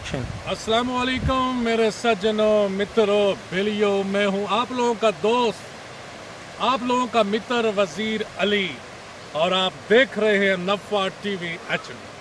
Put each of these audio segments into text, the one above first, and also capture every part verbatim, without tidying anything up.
Action. अस्सलाम वालेकुम मेरे सज्जनों, मित्रों, बेलियो, मैं हूं आप लोगों का दोस्त, आप लोगों का मित्र वजीर अली, और आप देख रहे हैं नफ़ा टीवी एच डी।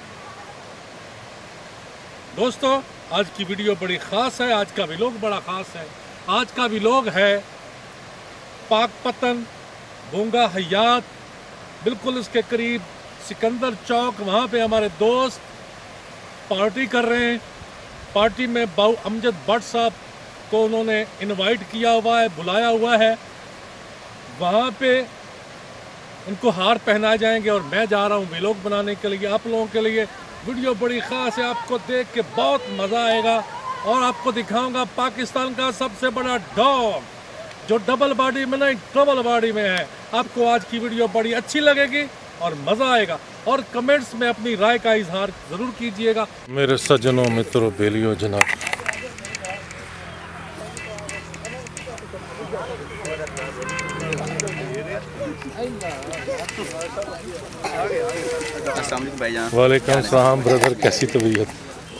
दोस्तों, आज की वीडियो बड़ी ख़ास है, आज का व्लॉग बड़ा ख़ास है। आज का व्लॉग है पाकपतन भूंगा हयात, बिल्कुल उसके करीब सिकंदर चौक। वहाँ पे हमारे दोस्त पार्टी कर रहे हैं। पार्टी में बाऊ अमजद भट्ट साहब को उन्होंने इनवाइट किया हुआ है, बुलाया हुआ है। वहाँ पे उनको हार पहनाए जाएंगे और मैं जा रहा हूँ व्लॉग बनाने के लिए आप लोगों के लिए। वीडियो बड़ी ख़ास है, आपको देख के बहुत मज़ा आएगा और आपको दिखाऊंगा पाकिस्तान का सबसे बड़ा डॉग जो डबल बॉडी में नहीं ट्रबल बॉडी में है। आपको आज की वीडियो बड़ी अच्छी लगेगी और मज़ा आएगा, और कमेंट्स में अपनी राय का इजहार ज़रूर कीजिएगा। मेरे सज्जनों, मित्रों, बेलियो जनाब, वालेकुम सलाम ब्रदर, कैसी तबीयत?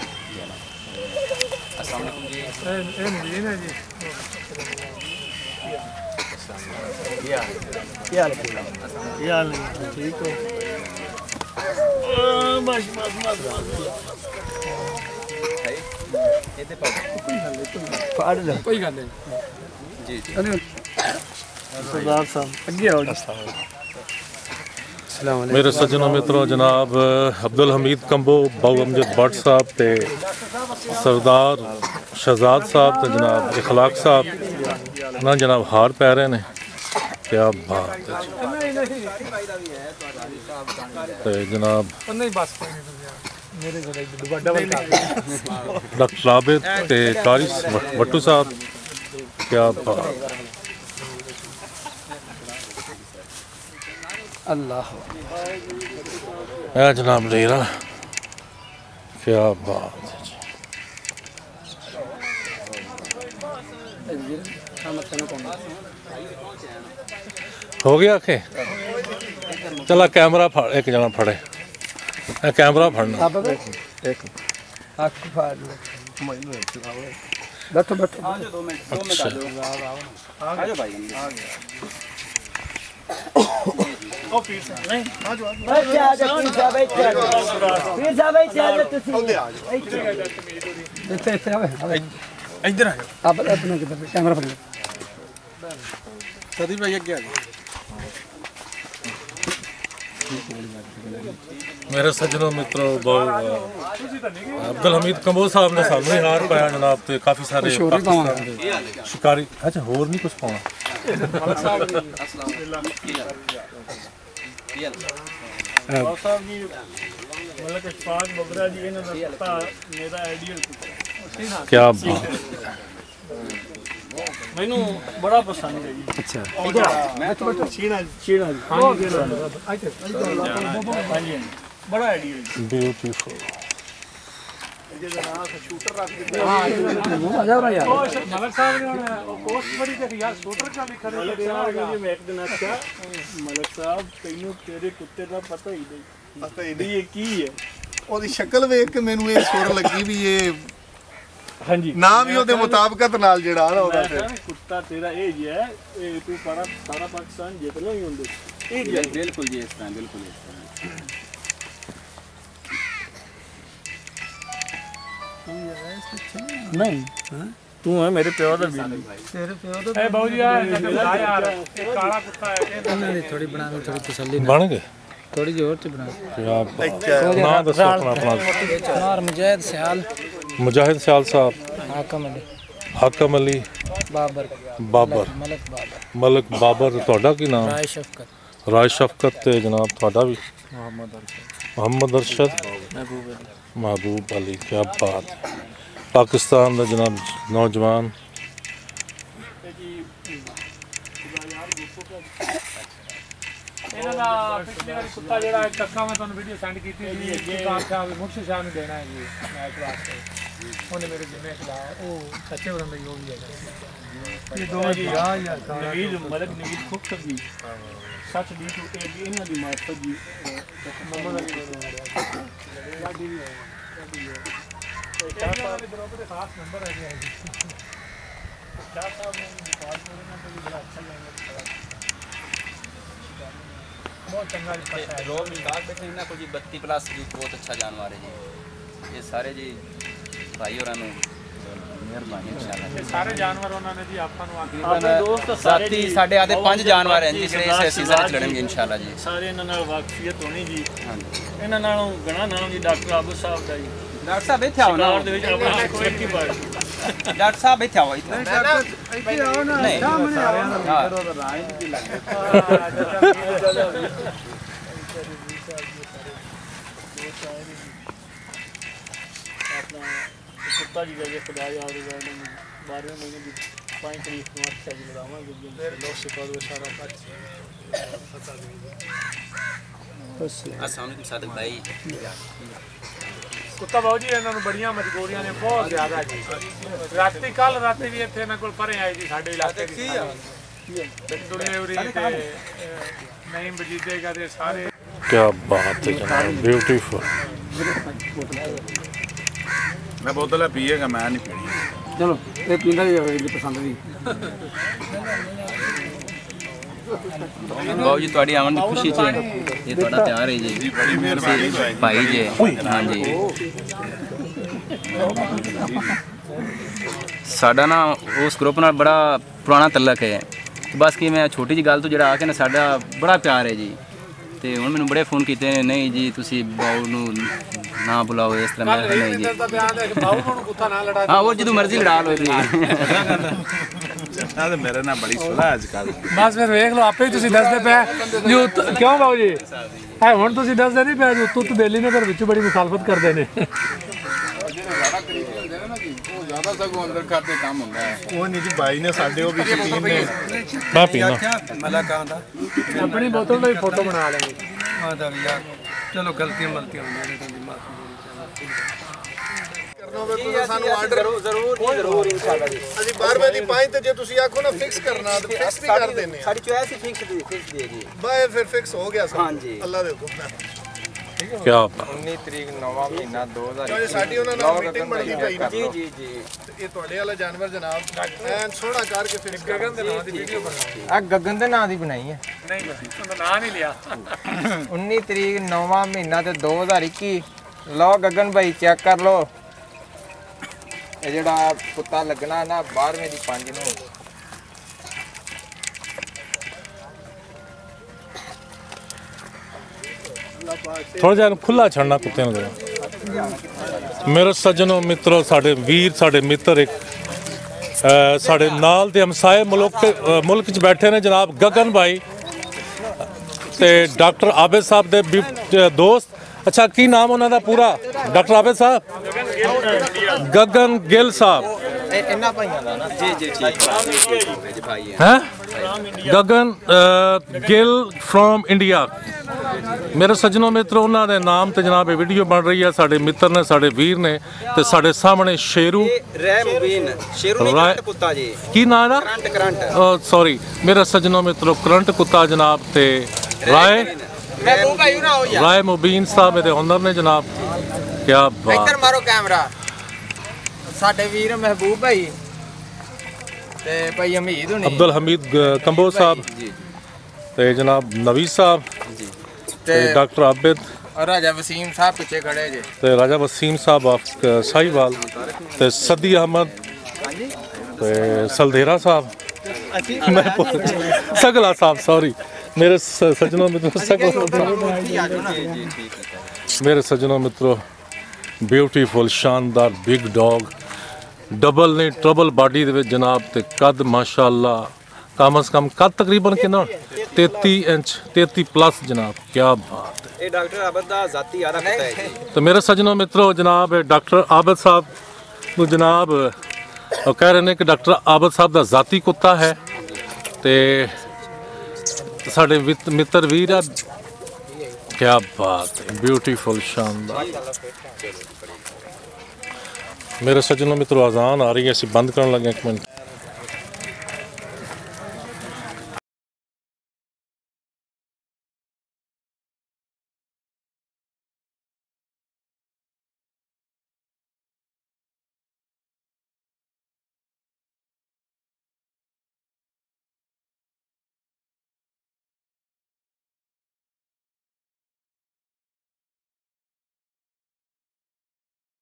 ठीक हो? कोई गल नहीं सरदार साहब अगे आओ। मेरे सज्जनों, मित्रों, जनाब अब्दुल हमीद कंबो, बाऊ अमजद भट्ट साहब ते सरदार शहजाद साहब ते जनाब इखलाक साहब ना जनाब हार पै रहे ने। क्या बात है ते जनाब डॉक्टर आबिद ते कारी वट्टू साहब, क्या बात। अल्लाह है जनाब लेरा, क्या बात है जी। हो गया खे चला कैमरा फड़, एक जना फड़े कैमरा फड़ना। बैठो बैठो। इधर आप अपने किधर कैमरा पकड़ सदी भाई अगे आ। मेरे सज्जनों, मित्रों, अब्दुल हमीद कंबो साहब ने सानू ही हार पाया जनाब, तो काफ़ी सारे शिकारी। अच्छा, होर नहीं कुछ पाना। क्या बात, मैनू बड़ा पसंद है जी। अच्छा बड़ा आइडिया ब्यूटीफुल। मलक साहब ने पोस्ट बड़ी देखी यार, शूटर का भी खड़े मैं एक दिन आख्या मलक साहब तैनू तेरे कुत्ते का पता ही नहीं, पता ही नहीं ये की है। ਉਹਦੀ ਸ਼ਕਲ ਵੇਖ ਕੇ ਮੈਨੂੰ ਇਹ ਸੁਰ ਲੱਗੀ ਵੀ ਇਹ ਹਾਂਜੀ ਨਾਮ ਵੀ ਉਹਦੇ ਮੁਤਾਬਕਤ ਨਾਲ ਜਿਹੜਾ ਨਾ ਉਹਦਾ ਤੇ ਕੁੱਤਾ ਤੇਰਾ ਇਹ ਜੀ ਹੈ, ਇਹ ਤੂੰ ਸਾਰਾ ਸਾਰਾ ਪਾਕਿਸਤਾਨ ਜਿੱਤ ਲੋ ਹੀ ਹੁੰਦੇ ਇਹ ਜੀ ਬਿਲकुल जी इस तरह बिल्कुल इस तरह नहीं तू है मेरे प्यो दा भी तेरे प्यो दा ए बाबू जी यार यार एक काला कुत्ता है ਇਹਨਾਂ ਦੀ ਥੋੜੀ ਬਣਾ ਦੇ, ਥੋੜੀ ਤਸੱਲੀ बन गए थोड़ी जी और च बना। ना दसो अपना अपना। नार मुजाहिद सियाल, मुजाहिद सियाल साहब, हाकम अली, हाकम अली, बाबर बाबर, मलक बाबर, मलक बाबर। ਤੁਹਾਡਾ ਕੀ ਨਾਮ? राय शफकत, राय शफकत ते जनाब ਤੁਹਾਡਾ भी मोहम्मद अरशद, मोहम्मद अरशद, महबूब अली, महबूब अली। क्या बात है, पाकिस्तान का जनाब नौजवान। ਇਹਨਾਂ ਦਾ ਪਿਛਲੇ ਵਾਰੀ ਕੁੱਤਾ ਜਿਹੜਾ ਇੱਕ ਟੱਕਾ ਮੈਂ ਤੁਹਾਨੂੰ ਵੀਡੀਓ ਸੈਂਡ ਕੀਤੀ ਸੀ ਜੀ, ਸਾਹਿਬ ਮੁਖਸ਼ਿਰ ਸਾਹਿਬ ਨੂੰ ਦੇਣਾ ਹੈ ਜੀ ਮੈਚ ਵਾਸਤੇ। ਉਹਨੇ ਮੇਰੇ ਜਿੰਨੇ ਖਿਲਾਫ ਉਹ ਸੱਚੇ ਬੰਦੇ ਹੀ ਹੋ ਵੀ ਹੈ। ਇਹ ਦੋ ਜੀ ਆ ਯਾਰ ਨਵੀਦ ਮਲਕ ਨਵੀਦ ਖੁਦ ਜੀ सच डी टू ए डी इन्हां दी मार्फत जी खास नंबर है शाह साहब ने रिकॉर्ड पूरे में तो बड़ा अच्छा जानवर बहुत चंगा है। रोग निकाल बैठे ना कोई बत्ती प्लस भी बहुत अच्छा जानवर है जी। ये सारे जी भाई और मेहरबानी इंशाल्लाह। ये सारे जानवर उन्होंने जी आपको ਆਪਣੇ ਦੋਸਤ ਸਾਥੀ ਸਾਡੇ ਆਦੇ ਪੰਜ ਜਾਨਵਰ ਹਨ ਜਿਹੜੇ ਇਸ ਸੀਜ਼ਨ ਵਿੱਚ ਲੜਨਗੇ ਇੰਸ਼ਾਅੱਲਾ ਜੀ। ਸਾਰੇ ਇਹਨਾਂ ਨਾਲ ਵਾਕਫੀਅਤ ਹੋਣੀ ਜੀ। ਹਾਂਜੀ ਇਹਨਾਂ ਨਾਲੋਂ ਗਣਾ ਨਾਲੋਂ ਜੀ ਡਾਕਟਰ ਆਬੂ ਸਾਹਿਬ ਦਾ ਜੀ। ਡਾਕਟਰ ਸਾਹਿਬ ਇੱਥੇ ਆਓ ਨਾ। ਕਾਰ ਦੇ ਵਿੱਚ ਆਪਣਾ ਕੋਈ ਕੀ ਬਾਤ। ਡਾਕਟਰ ਸਾਹਿਬ ਇੱਥੇ ਆਓ ਇੱਥੇ। ਇੱਥੇ ਆਓ ਨਾ ਸਾਹਮਣੇ ਆਓ ਨਾ ਕਰੋ ਤਾਂ ਰਾਇ ਨਹੀਂ ਲੱਗਦਾ। ਆਪਣਾ ਕੁੱਤਾ ਜੀ ਦਾ ਜੇ ਖੁਦਾ ਯਾਦ ਹੋਵੇ ਬਾਰਵੇਂ ਮਹੀਨੇ ਦੀ ਪੰਜ ਤਰੀਕ ਨੂੰ ਅੱਛਾ ਜੀ ਲੜਾਵਾਂਗੇ ਜੀ। ਫਿਰ ਲੋਕ ਸਿਕਾਰ ਵਿਚਾਰਾ ਪੱਛ अस्सलाम वालेकुम सादिक भाई। ਕੁੱਤਾ ਬਾਊ ਜੀ ਇਹਨਾਂ ਨੂੰ ਬੜੀਆਂ ਮਜਬੂਰੀਆਂ ਨੇ ਬਹੁਤ ਜ਼ਿਆਦਾ ਜੀ। ਰਾਤੀ ਕੱਲ ਰਾਤੀ ਵੀ ਇੱਥੇ ਇਹਨਾਂ ਕੋਲ ਪਰੇ ਆਏ ਜੀ ਸਾਡੇ ਇਲਾਕੇ ਦੀ ਦੁਲੇਵਰੀ ਤੇ ਨਈਮ ਬਜੀਦੇਗਾ ਦੇ ਸਾਰੇ। क्या बात है जनाब, ब्यूटीफुल। मैं बोतल है पिएगा मैं नहीं पीनी। ਚਲੋ ਇਹ ਪੀਂਦਾ ਵੀ ਹੋਵੇ ਜੀ ਪਸੰਦ ਦੀ। ਬਾਊ ਜੀ ਤੁਹਾਡੀ ਆਉਣ ਦੀ ਖੁਸ਼ੀ 'ਚ ਇਹ ਤੁਹਾਡਾ ਪਿਆਰ ਹੈ ਜੀ। बड़ी मेहरबानी ਭਾਈ ਜੀ ਹਾਂਜੀ। ਸਾਡਾ ਨਾ ਉਸ ਗਰੁੱਪ ਨਾਲ ਬੜਾ ਪੁਰਾਣਾ ਤਲਕ ਹੈ। ਬਸ ਕਿ ਮੈਂ ਛੋਟੀ ਜਿਹੀ ਗੱਲ ਤੋਂ ਜਿਹੜਾ ਆ ਕੇ ਨਾ ਸਾਡਾ ਬੜਾ ਪਿਆਰ ਹੈ ਜੀ। ਤੇ ਹੁਣ ਮੈਨੂੰ ਬੜੇ ਫੋਨ ਕੀਤੇ ਨੇ ਨਹੀਂ ਜੀ ਤੁਸੀਂ ਬਾਊ ਨੂੰ ਨਾ ਬੁਲਾਓ ਇਸ ਤਰ੍ਹਾਂ। ਮੈਂ ਨਹੀਂ ਜੀ ਬਾਊ ਨੂੰ ਕੁੱਤਾ ਨਾ ਲੜਾ। ਹਾਂ ਉਹ ਜਦੋਂ ਮਰਜ਼ੀ ਲੜਾ ਲਓ ਜੀ। ना तो मेरे ना बड़ी सुलह आजकल। ਬਸ ਫਿਰ ਵੇਖ ਲਓ ਆਪੇ ਹੀ ਤੁਸੀਂ ਦੱਸਦੇ ਪਏ ਜੋ ਕਿਉਂ ਬਾਊ ਜੀ ਹੈ ਹੁਣ ਤੁਸੀਂ ਦੱਸਦੇ ਨਹੀਂ ਪਏ ਜੋ ਤੁੱਤ ਬੇਲੀ ਨਗਰ ਵਿੱਚ ਬੜੀ ਮੁਖਾਲਫਤ ਕਰਦੇ ਨੇ। ਜ਼ਿਆਦਾ ਸਗੋਂ ਅੰਦਰ ਕਰਦੇ ਕੰਮ ਹੁੰਦਾ ਹੈ। ਉਹ ਨਹੀਂ ਜੀ ਭਾਈ ਨੇ ਸਾਡੇ ਉਹ ਵੀ ਸ਼ਕੀਨ ਨੇ। मैं पीना ਆਪਣੀ ਬੋਤਲ ਦਾ ਵੀ ਫੋਟੋ ਬਣਾ ਲੈਂਗੇ। ਚਲੋ ਗਲਤੀਆਂ ਮਲਤੀਆਂ ਹੁੰਦੀਆਂ ਨੇ ਤਾਂ ਦਿਮਾਗ ਕਰਨਾ ਹੋਵੇ ਤਾਂ ਸਾਨੂੰ ਆਰਡਰ ਜ਼ਰੂਰ ਜ਼ਰੂਰ ਜ਼ਰੂਰ ਇਨਸ਼ਾਅੱਲਾ ਜੀ। ਅਸੀਂ ਬਾਰਵੇਂ ਦੀ ਪੰਜ ਤੇ ਜੇ ਤੁਸੀਂ ਆਖੋ ਨਾ ਫਿਕਸ ਕਰਨਾ ਤਾਂ ਫਿਕਸ ਵੀ ਕਰ ਦਿੰਨੇ ਆ। ਸਾਡੀ ਚੋਇਸ ਹੀ ਫਿਕਸ ਦੀ ਫਿਕਸ ਦੀ ਹੈ ਜੀ। ਬਾਏ ਫਿਰ ਫਿਕਸ ਹੋ ਗਿਆ ਸਭ। ਹਾਂਜੀ। ਅੱਲਾ ਦੇ ਹੁਕਮ ਨਾਲ। क्या बात। उन्नीस तरीक नौवां महीना दो हजार ਕਿਉਂਕਿ ਸਾਡੀ ਉਹਨਾਂ ਨਾਲ ਮੀਟਿੰਗ ਬਣਦੀ ਪਈ ਨਾ। ਜੀ ਜੀ ਜੀ ਤੇ ਇਹ ਤੁਹਾਡੇ ਵਾਲਾ ਜਾਨਵਰ ਜਨਾਬ ਐਨ ਸੋਹਣਾ ਕਰਕੇ ਫਿਰ ਗਗਨ ਦੇ ਨਾਂ ਦੀ ਵੀਡੀਓ ਬਣਾਉਣੀ। आ गगन दे नां दी बनाई है। ਨਹੀਂ ਉਹਦਾ ਨਾਂ ਨਹੀਂ ਲਿਆ। उन्नीस तरीक नौवां महीना ते दो हजार इक्की। लो गगन भाई चेक कर लो ये जेड़ा कुत्ता लगना ना बारहवें दी पंज नूं। थोड़ा जिहा खुला छड़ना कुत्ते ਨੂੰ जरा। मेरे सज्जनों मित्रों साढ़े वीर साढ़े मित्र एक साढ़े नाल दे हमसाए मुल्क मुल्क च बैठे ने जनाब गगन भाई ते डॉक्टर आबिद साहब दे दोस्त। अच्छा की नाम उन्हों का पूरा डॉक्टर आबिद साहब गगन गिल साहब इन्ना भाइयों दा ना जी जी ठीक है भाई है। हैं गगन गिल फ्रॉम इंडिया। मेरे सज्जनों मित्रों उन्होंने नाम ते जनाब वीडियो बन रही है। साढ़े मित्र ने साढ़े वीर ने ते साढ़े सामने शेरू रह मुबीन शेरू नहीं करंट कुत्ता जी। की नाम दा करंट करंट सॉरी मेरे सज्जनों मित्रों करंट कुत्ता जनाब ते राय महबूब भाई ना हो यार। राय मुबीन साहब मेरे ओनर ने जनाब। क्या बात। इधर मारो कैमरा। साडे वीर महबूब भाई ते भाई हमीद हुनी अब्दुल हमीद कंबो साहब ते जनाब नवीद साहब ते डॉक्टर आबिद और राजा वसीम साहब पीछे खड़े जे। ते राजा वसीम साहब ऑफ साहिवाल ते सदी अहमद ते सलदेरा साहब मैं सगला साहब सॉरी मेरे सज्जनों मित्रों सगला मेरे सज्जनों मित्रों ब्यूटीफुल शानदार बिग डॉग डबल नहीं ट्रबल बॉडी दे विच जनाब ते कद माशाअल्लाह कम अज कम कद तकरीबन कितना तैंती इंच तैंती प्लस जनाब। क्या बात है। ये डॉक्टर आबिद दा जाती यारा कुत्ता है जी। तो मेरे सज्जनों मित्रों जनाब डॉक्टर आबिद साहब को जनाब कह रहे हैं कि डॉक्टर आबिद साहब का जाती कुत्ता है ते साढ़े मित्र वीर है। क्या बात है ब्यूटीफुल शानदार। मेरे सज्जनों मित्रों आज़ान आ रही है इसे बंद करने लगे एक मिनट।